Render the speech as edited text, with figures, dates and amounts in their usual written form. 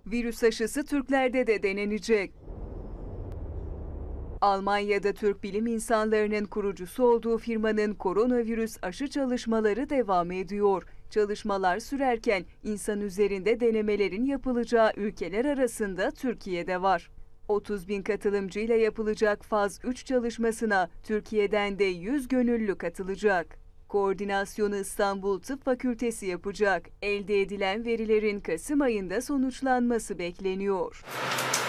Virüs aşısı Türklerde de denenecek. Almanya'da Türk bilim insanlarının kurucusu olduğu firmanın koronavirüs aşı çalışmaları devam ediyor. Çalışmalar sürerken insan üzerinde denemelerin yapılacağı ülkeler arasında Türkiye de var. 30 bin katılımcıyla yapılacak faz 3 çalışmasına Türkiye'den de 100 gönüllü katılacak. Koordinasyonu İstanbul Tıp Fakültesi yapacak. Elde edilen verilerin Kasım ayında sonuçlanması bekleniyor.